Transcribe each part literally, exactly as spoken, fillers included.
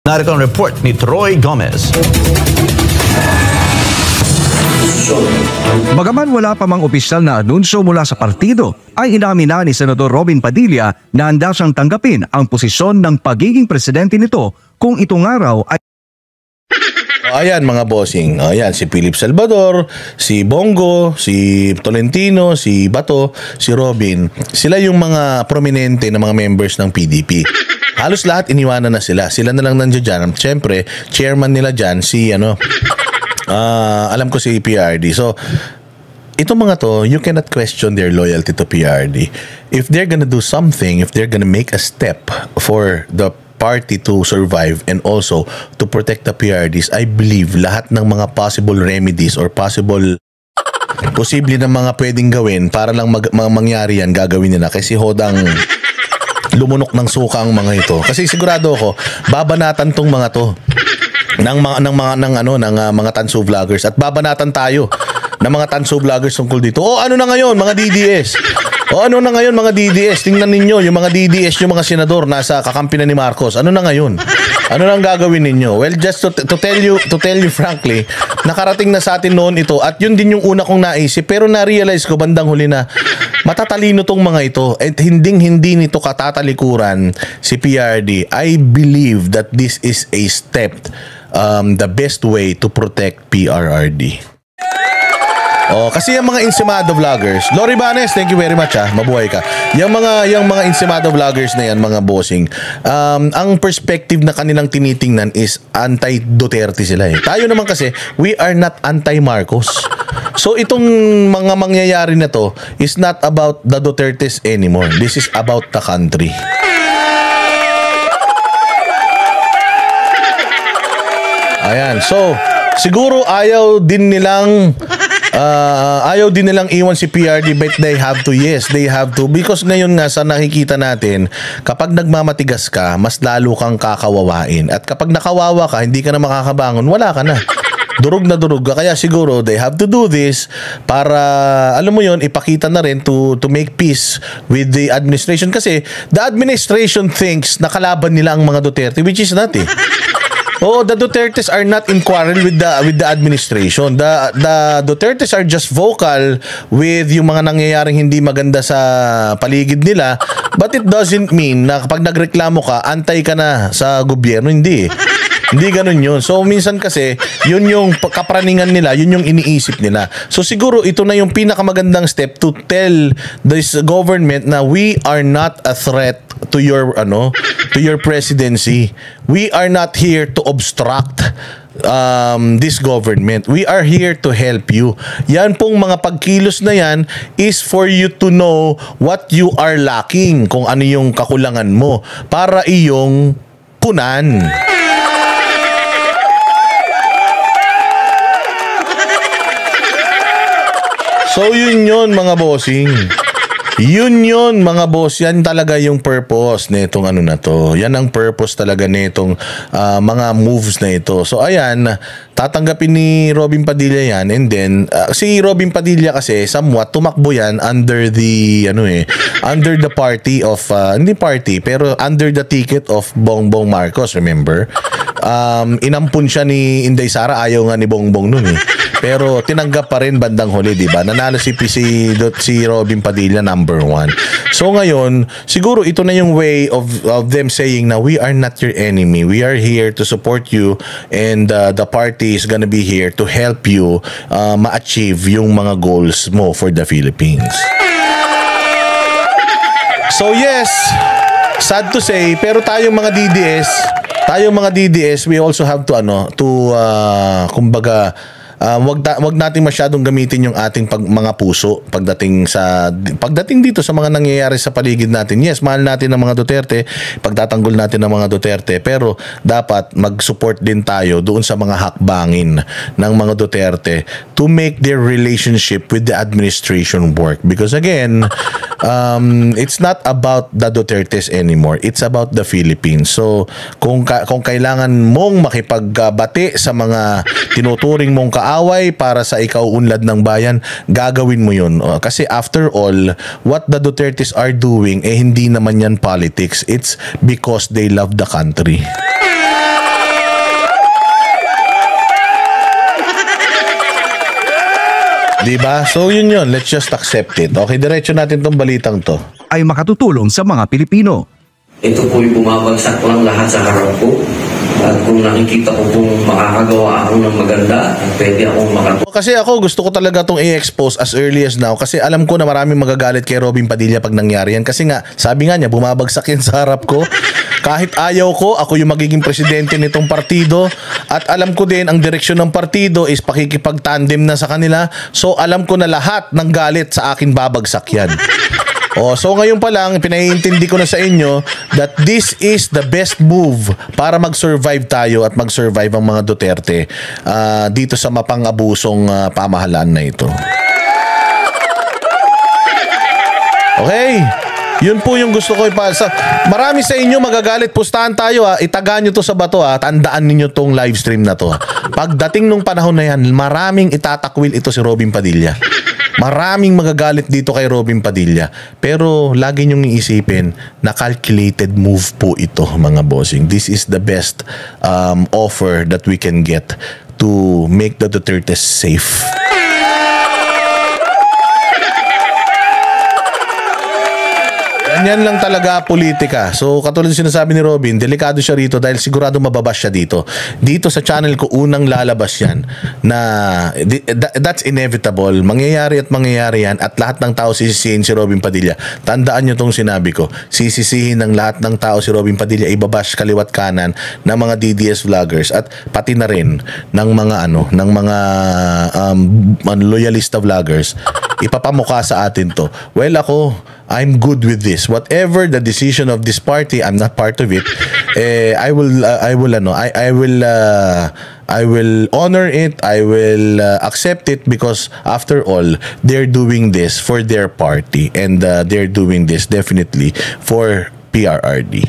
Narito ang report ni Troy Gomez. Bagaman wala pa mang opisyal na anunsyo mula sa partido, ay inamin na ni Senador Robin Padilla na handa siyang tanggapin ang posisyon ng pagiging presidente nito kung itong araw ay... Ayan mga bossing, ayan si Philip Salvador, si Bongo, si Tolentino, si Bato, si Robin. Sila yung mga prominente na mga members ng P D P. Halos lahat iniwanan na sila. Sila na lang nandiyan dyan. Siyempre, chairman nila dyan, si ano, uh, alam ko si P R D. So, itong mga to, you cannot question their loyalty to P R D. If they're gonna do something, if they're gonna make a step for the party to survive and also to protect the P R Ds, I believe lahat ng mga possible remedies or possible posible na mga pwedeng gawin para lang mag, mag mangyari yan, gagawin nila. Kasi hodang lumunok ng suka ang mga ito. Kasi sigurado ako, babanatan tong mga to ng mga ng mga ng ano ng uh, mga tanso vloggers at babanatan tayo ng mga tanso vloggers tungkol dito. Oh, ano na ngayon mga D D S? O ano na ngayon mga D D S? Tingnan ninyo, yung mga D D S, yung mga senador nasa kakampi na ni Marcos. Ano na ngayon? Ano na ang gagawin ninyo? Well, just to, to tell you to tell you frankly, nakarating na sa atin noon ito at yun din yung una kong naisip. Pero na-realize ko bandang huli na matatalino tong mga ito at hinding-hindi nito katatalikuran si P R D. I believe that this is a step, um, the best way to protect P R R D. Oh, kasi yung mga Insimado vloggers, Lori Banes, thank you very much ah, mabuhay ka. Yung mga yung mga Insimado vloggers na yan, mga bossing, um, ang perspective na kanilang tinitingnan is anti-Duterte sila eh. Tayo naman kasi, we are not anti-Marcos. So itong mga mangyayari na to is not about the Dutertes anymore. This is about the country. Ayan, so siguro ayaw din nilang Uh, ayaw din nilang iwan si P R D, but they have to. Yes, they have to. Because ngayon nga sa nakikita natin, kapag nagmamatigas ka, mas lalo kang kakawawain. At kapag nakawawa ka, hindi ka na makakabangon, wala ka na. Durog na durog ka. Kaya siguro they have to do this para, alam mo yon, ipakita na rin to, to make peace with the administration. Kasi the administration thinks na kalaban nila ang mga Duterte, which is not eh. Oh, the Dutertes are not in quarrel with the with the administration. The the Dutertes are just vocal with yung mga nangyayaring hindi maganda sa paligid nila, but it doesn't mean na kapag nagreklamo ka, antay ka na sa gobyerno. Hindi. Hindi ganun yun. So, minsan kasi, yun yung kapraningan nila, yun yung iniisip nila. So, siguro, ito na yung pinakamagandang step to tell this government na we are not a threat to your, ano, to your presidency. We are not here to obstruct um, this government. We are here to help you. Yan pong mga pagkilos na yan is for you to know what you are lacking, kung ano yung kakulangan mo, para iyong punan. So yun yun mga bossing. Yun yun mga boss. Yan talaga yung purpose nitong ano na to. Yan ang purpose talaga nitong uh, mga moves na ito. So ayan, tatanggapin ni Robin Padilla yan, and then uh, si Robin Padilla kasi somewhat tumakbo yan under the ano eh, under the party of uh, hindi party pero under the ticket of Bongbong Marcos, remember? Um, inampun siya ni Inday Sara, ayaw nga ni Bongbong nun eh. Pero tinanggap pa rin bandang huli, di ba? Nanalo si si, si Robin Padilla number one. So ngayon, siguro ito na yung way of, of them saying na we are not your enemy. We are here to support you, and uh, the party is gonna be here to help you uh, ma-achieve yung mga goals mo for the Philippines. So yes, sad to say, pero tayong mga D D S, tayong mga D D S, we also have to ano, to uh, kumbaga, Uh, wag, ta- wag natin masyadong gamitin yung ating pag- mga puso pagdating sa pagdating dito sa mga nangyayari sa paligid natin. Yes, mahal natin ang mga Duterte, pagtatanggol natin ang mga Duterte, pero dapat mag-support din tayo doon sa mga hakbangin ng mga Duterte to make their relationship with the administration work. Because again, um, it's not about the Dutertes anymore. It's about the Philippines. So, kung, ka- kung kailangan mong makipagbati sa mga tinuturing mong kaaway para sa ikaw unlad ng bayan, gagawin mo yun. Kasi after all, what the Dutertes are doing, eh hindi naman yan politics. It's because they love the country. Diba? So yun yun, let's just accept it. Okay, diretso natin tong balitang to. Ay makatutulong sa mga Pilipino. Ito po'y bumabagsak lang lahat sa harap ko. At kung nakikita ko kung makakagawa ako ng maganda at pwede akong makatulong. Kasi ako gusto ko talaga itong i-expose as early as now kasi alam ko na maraming magagalit kay Robin Padilla pag nangyari yan. Kasi nga, sabi nga niya, bumabagsak yan sa harap ko. Kahit ayaw ko, ako yung magiging presidente nitong partido. At alam ko din, ang direksyon ng partido is pakikipag-tandem na sa kanila. So alam ko na lahat ng galit sa akin babagsak yan. Oh, so ngayon pa lang, pinaiintindi ko na sa inyo that this is the best move para mag-survive tayo at mag-survive ang mga Duterte uh, dito sa mapang-abusong uh, pamahalaan na ito. Okay? Yun po yung gusto ko ipasa. Marami sa inyo magagalit. Pustahan tayo ha. Itaga nyo to sa bato ha. Tandaan ninyo tong live stream na to ha. Pagdating nung panahon na yan, maraming itatakwil ito si Robin Padilla. Maraming magagalit dito kay Robin Padilla. Pero lagi nyong iisipin na calculated move po ito mga bossing. This is the best um, offer that we can get to make the Dutertes safe. Ganyan lang talaga politika. So katulad ng sinasabi ni Robin, delikado siya rito dahil sigurado mababas siya dito. Dito sa channel ko unang lalabas yan na that's inevitable. Mangyayari at mangyayari yan at lahat ng tao sisisihin si Robin Padilla. Tandaan nyo tong sinabi ko. Sisisihin ng lahat ng tao si Robin Padilla, ibabash kaliwat kanan ng mga D D S vloggers at pati na rin ng mga ano, ng mga um, loyalista vloggers. Ipapamukha sa atin to. Well ako, I'm good with this. Whatever the decision of this party, I'm not part of it. Eh, I will, uh, I will, ano, I, I will, uh, I will honor it. I will uh, accept it because after all, they're doing this for their party and uh, they're doing this definitely for P R R D.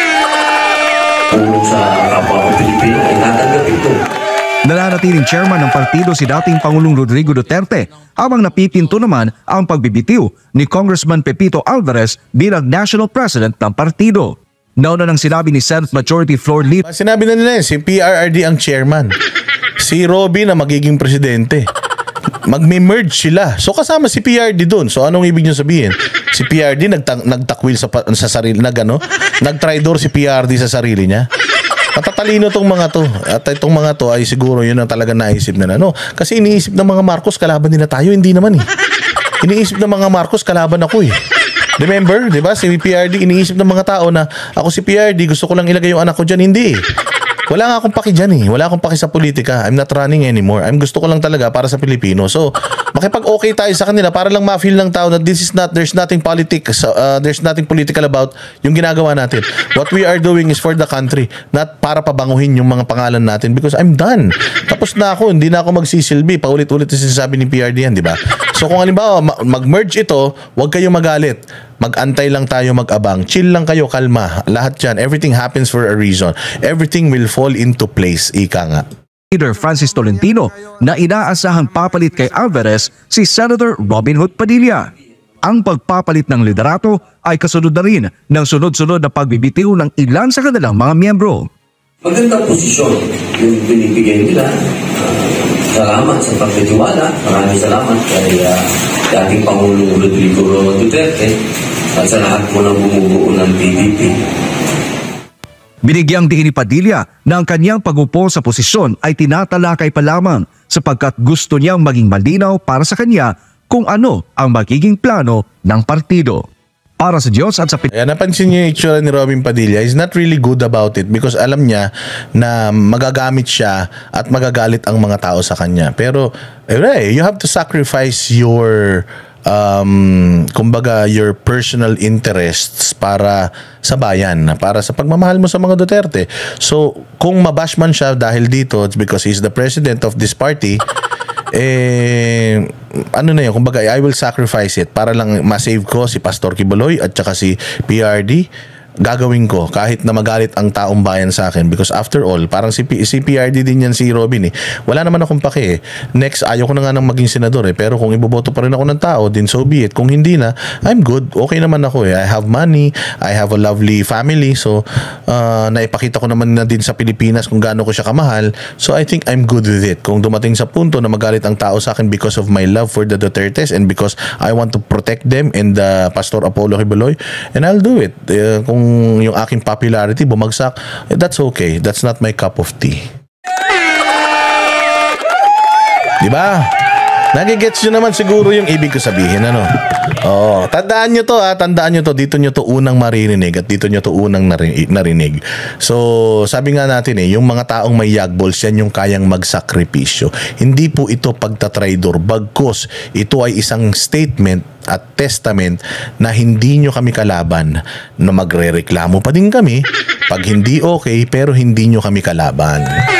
Tulong sa kapwa ko Pilipino ay tatanggapin ko. Nananatiling chairman ng partido si dating Pangulong Rodrigo Duterte habang napipinto naman ang pagbibitiw ni Congressman Pepito Alvarez bilang National President ng partido. Nauna nang sinabi ni Senate Majority Floor Leader Sinabi na nila si P R R D ang chairman. Si Robin ang magiging presidente. Magme-merge sila. So kasama si P R D doon. So anong ibig niyo sabihin? Si P R D nagta- nagtakwil sa, sa sarili, nag, ano? Nagtraidor si P R D sa sarili niya. Matatalino tong mga to. At itong mga to ay siguro yun ang talaga naisip na ano. Kasi iniisip ng mga Marcos kalaban nila tayo, hindi naman eh. Iniisip ng mga Marcos kalaban ako eh. Remember, di ba? Si P R D iniisip ng mga tao na ako si P R D, gusto ko lang ilagay yung anak ko dyan. Hindi eh. Wala nga akong paki dyan eh. Wala akong paki sa politika. I'm not running anymore. I'm gusto ko lang talaga para sa Pilipino. So, makipag-okay tayo sa kanila para lang ma-feel ng tao na this is not, there's nothing politics, uh, there's nothing political about yung ginagawa natin. What we are doing is for the country, not para pabanguhin yung mga pangalan natin because I'm done. Tapos na ako, hindi na ako magsisilbi. Paulit-ulit yung sinasabi ni P R D yan, di ba? So, kung halimbawa, mag-merge ito, huwag kayong magalit. Mag-antay lang tayo, mag-abang. Chill lang kayo, kalma. Lahat yan. Everything happens for a reason. Everything will fall into place. Ika nga. Leader Francis Tolentino na inaasahang papalit kay Alvarez si Senator Robin Hood Padilla. Ang pagpapalit ng liderato ay kasunod na rin ng sunod-sunod na pagbibitiw ng ilan sa kanilang mga miyembro. Magandang posisyon yung binibigay nila. Salamat sa pagtitiwala. Maraming salamat kay uh, dating Pangulong Rodrigo Duterte at sa lahat mo ng bumubuo ng P D P. Binigyang diin ni Padilla na ang kanyang pag-upo sa posisyon ay tinatalakay pa lamang sapagkat gusto niyang maging malinaw para sa kanya kung ano ang magiging plano ng partido. Para sa Diyos at sa Kaya napansin niyo yung itsura ni Robin Padilla is not really good about it because alam niya na magagamit siya at magagalit ang mga tao sa kanya. Pero eh, you have to sacrifice your um, kumbaga your personal interests para sa bayan, para sa pagmamahal mo sa mga Duterte. So kung mabash man siya dahil dito, it's because he's the president of this party. Eh, ano na yun, kumbaga I will sacrifice it para lang ma-save ko si Pastor Quiboloy at saka si P R D. gagawin ko kahit na magalit ang taong bayan sa akin, because after all, parang si, P- si P R D din yan si Robin eh. Wala naman akong pake eh. Next, ayaw ko na nga nang maging senador eh, pero kung iboboto pa rin ako ng tao, din so be it. Kung hindi na, I'm good. Okay naman ako eh. I have money, I have a lovely family, so uh, naipakita ko naman na din sa Pilipinas kung gaano ko siya kamahal. So I think I'm good with it. Kung dumating sa punto na magalit ang tao sa akin because of my love for the Dutertes and because I want to protect them and uh, Pastor Apollo Quiboloy, and I'll do it. Uh, kung yung aking popularity bumagsak, that's okay. That's not my cup of tea. Diba? Nagigets nyo naman siguro yung ibig ko sabihin, ano? Oo, tandaan nyo to ha, tandaan nyo to, dito nyo to unang maririnig at dito nyo to unang narinig. So, sabi nga natin eh, yung mga taong may yagbols, yan yung kayang magsakripisyo. Hindi po ito pagtatraidor, bagkus ito ay isang statement at testament na hindi nyo kami kalaban, na magre-reklamo pa din kami pag hindi okay, pero hindi nyo kami kalaban.